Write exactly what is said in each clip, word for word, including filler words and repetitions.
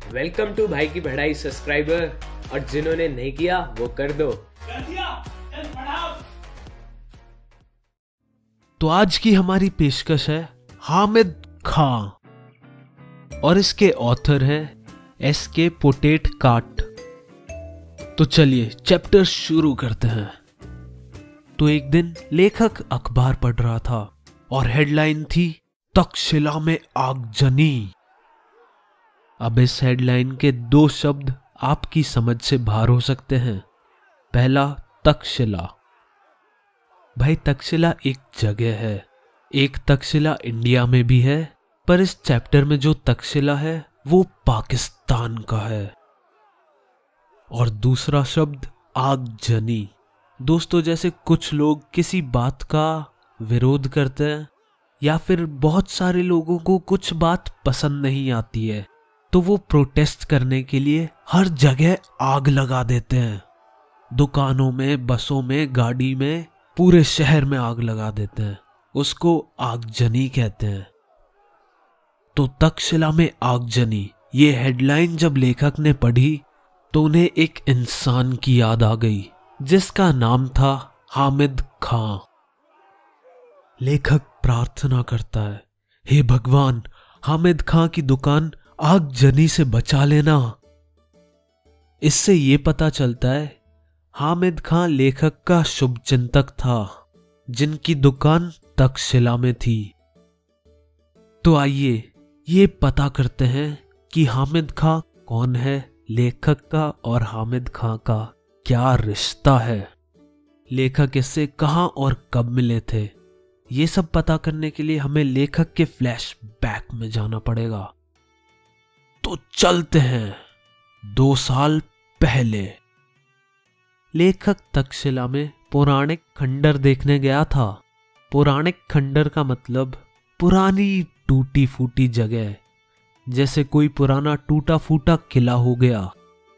Welcome to भाई की पढ़ाई सब्सक्राइबर, और जिन्होंने नहीं किया वो कर दो। कर दिया, चल पढ़ाओ। तो आज की हमारी पेशकश है हामिद खां और इसके ऑथर हैं एस के पोटेट काट। तो चलिए चैप्टर शुरू करते हैं। तो एक दिन लेखक अखबार पढ़ रहा था और हेडलाइन थी तक्षशिला में आगजनी। अब इस हेडलाइन के दो शब्द आपकी समझ से बाहर हो सकते हैं। पहला, तक्षशिला। भाई तक्षशिला एक जगह है। एक तक्षशिला इंडिया में भी है, पर इस चैप्टर में जो तक्षशिला है वो पाकिस्तान का है। और दूसरा शब्द आगजनी। दोस्तों, जैसे कुछ लोग किसी बात का विरोध करते हैं या फिर बहुत सारे लोगों को कुछ बात पसंद नहीं आती है तो वो प्रोटेस्ट करने के लिए हर जगह आग लगा देते हैं। दुकानों में, बसों में, गाड़ी में, पूरे शहर में आग लगा देते हैं। उसको आगजनी कहते हैं। तो तक्षशिला में आगजनी, ये हेडलाइन जब लेखक ने पढ़ी तो उन्हें एक इंसान की याद आ गई जिसका नाम था हामिद खां। लेखक प्रार्थना करता है, हे भगवान, हामिद खां की दुकान आगजनी से बचा लेना। इससे ये पता चलता है हामिद खां लेखक का शुभचिंतक था जिनकी दुकान तक्षशिला में थी। तो आइए ये पता करते हैं कि हामिद खां कौन है, लेखक का और हामिद खां का क्या रिश्ता है, लेखक इससे कहां और कब मिले थे। ये सब पता करने के लिए हमें लेखक के फ्लैशबैक में जाना पड़ेगा। तो चलते हैं दो साल पहले। लेखक तक्षशिला में पौराणिक खंडर देखने गया था। पौराणिक खंडर का मतलब पुरानी टूटी फूटी जगह, जैसे कोई पुराना टूटा फूटा किला हो गया।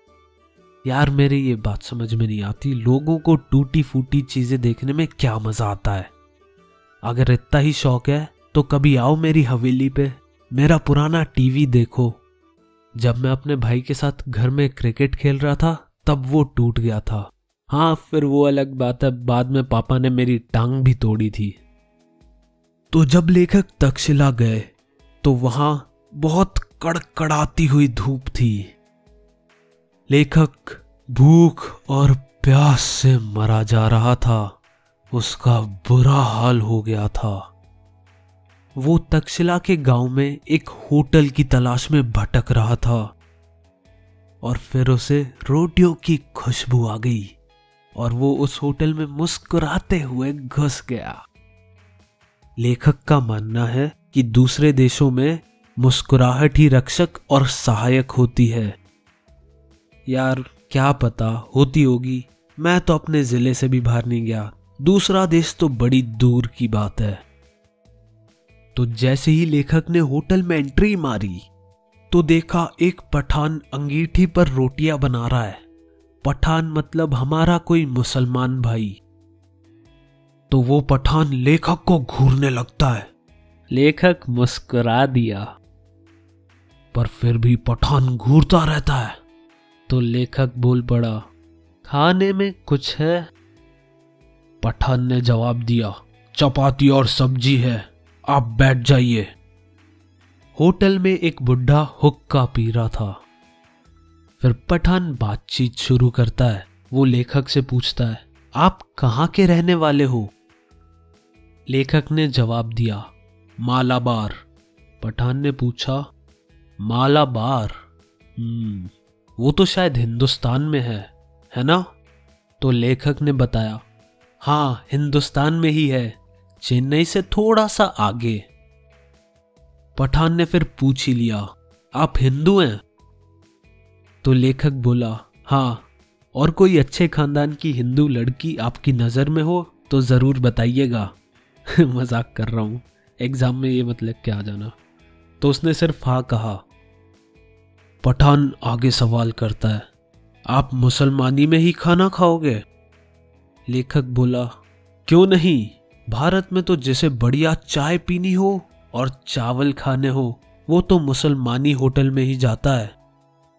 यार मेरी ये बात समझ में नहीं आती, लोगों को टूटी फूटी चीजें देखने में क्या मजा आता है। अगर इतना ही शौक है तो कभी आओ मेरी हवेली पे, मेरा पुराना टीवी देखो। जब मैं अपने भाई के साथ घर में क्रिकेट खेल रहा था तब वो टूट गया था। हाँ, फिर वो अलग बात है, बाद में पापा ने मेरी टांग भी तोड़ी थी। तो जब लेखक तक्षशिला गए तो वहां बहुत कड़कड़ाती हुई धूप थी। लेखक भूख और प्यास से मरा जा रहा था। उसका बुरा हाल हो गया था। वो तक्षशिला के गांव में एक होटल की तलाश में भटक रहा था और फिर उसे रोटियों की खुशबू आ गई और वो उस होटल में मुस्कुराते हुए घुस गया। लेखक का मानना है कि दूसरे देशों में मुस्कुराहट ही रक्षक और सहायक होती है। यार क्या पता होती होगी, मैं तो अपने जिले से भी बाहर नहीं गया, दूसरा देश तो बड़ी दूर की बात है। तो जैसे ही लेखक ने होटल में एंट्री मारी तो देखा एक पठान अंगीठी पर रोटियां बना रहा है। पठान मतलब हमारा कोई मुसलमान भाई। तो वो पठान लेखक को घूरने लगता है। लेखक मुस्कुरा दिया, पर फिर भी पठान घूरता रहता है। तो लेखक बोल पड़ा, खाने में कुछ है? पठान ने जवाब दिया, चपाती और सब्जी है, आप बैठ जाइए। होटल में एक बुढ़ा हुक्का पी रहा था। फिर पठान बातचीत शुरू करता है। वो लेखक से पूछता है, आप कहाँ के रहने वाले हो? लेखक ने जवाब दिया, मालाबार। पठान ने पूछा, मालाबार? हम्म वो तो शायद हिंदुस्तान में है, है ना? तो लेखक ने बताया, हाँ हिंदुस्तान में ही है, चेन्नई से थोड़ा सा आगे। पठान ने फिर पूछ ही लिया, आप हिंदू हैं? तो लेखक बोला, हाँ, और कोई अच्छे खानदान की हिंदू लड़की आपकी नजर में हो तो जरूर बताइएगा। मजाक कर रहा हूं, एग्जाम में ये मतलब क्या आ जाना। तो उसने सिर्फ हाँ कहा। पठान आगे सवाल करता है, आप मुसलमानी में ही खाना खाओगे? लेखक बोला, क्यों नहीं, भारत में तो जिसे बढ़िया चाय पीनी हो और चावल खाने हो वो तो मुसलमानी होटल में ही जाता है।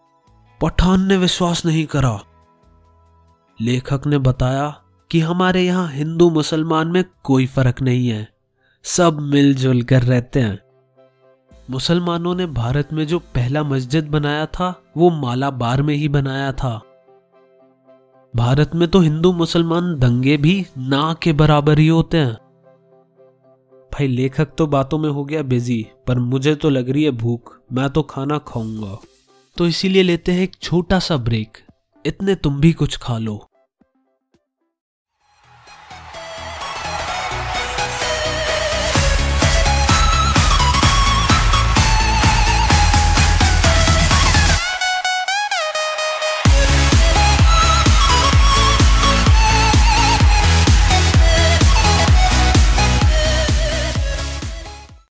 पठान ने विश्वास नहीं करा। लेखक ने बताया कि हमारे यहाँ हिंदू मुसलमान में कोई फर्क नहीं है, सब मिलजुल कर रहते हैं। मुसलमानों ने भारत में जो पहला मस्जिद बनाया था वो मालाबार में ही बनाया था। भारत में तो हिंदू मुसलमान दंगे भी ना के बराबर ही होते हैं। भाई लेखक तो बातों में हो गया बिजी, पर मुझे तो लग रही है भूख, मैं तो खाना खाऊंगा। तो इसीलिए लेते हैं एक छोटा सा ब्रेक, इतने तुम भी कुछ खा लो।